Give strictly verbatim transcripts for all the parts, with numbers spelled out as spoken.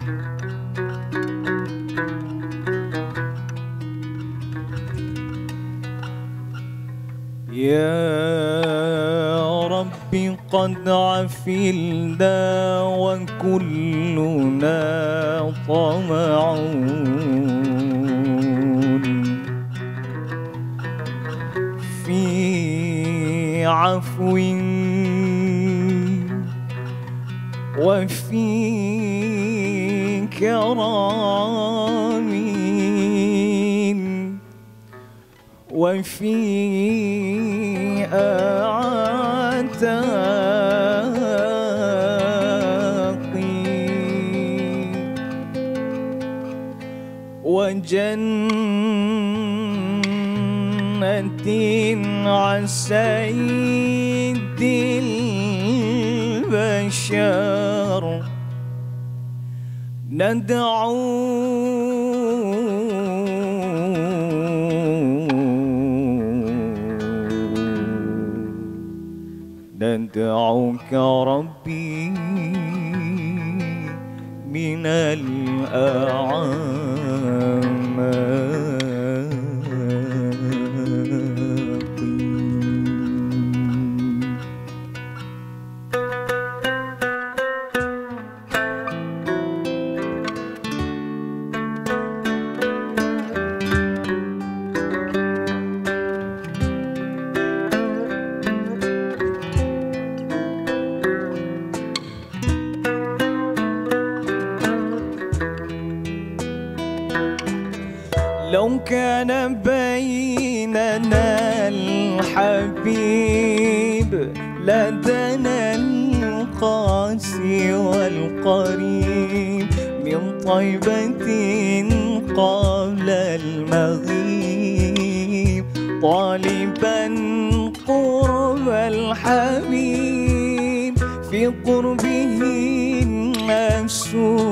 يا ربي قد عفلنا وكلنا طمعون في عفو وفي كرام وفي أعتاق وجنة عن سيد البشر ندعو ندعوك ربي من الأعماق. لو كان بيننا الحبيب لدنا القاسي والقريب من طيبة قبل المغيب طالبا قرب الحبيب في قربه النفس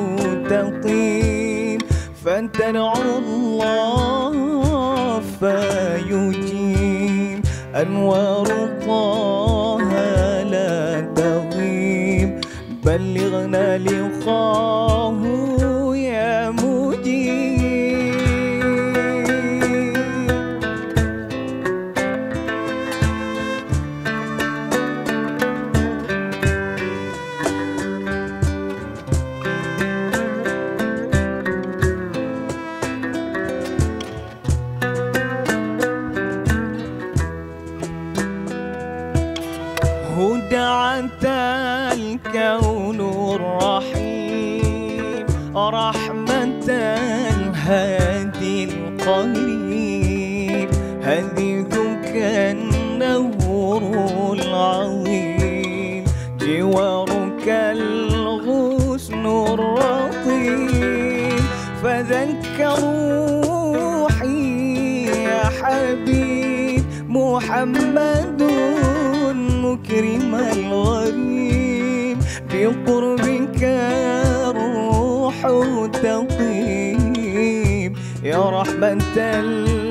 تطيب فتدعو الله فيجيب أنوار طه لا تغيب بلغنا لقاه يا مجيب. دعت الكون الرحيم رحمة الهادي القريب هديثك النور العظيم جوارك الغصن الرطيب فذكر روحي يا حبيب محمد مكرم الغريب بقربك الروح تطيب يا رحمة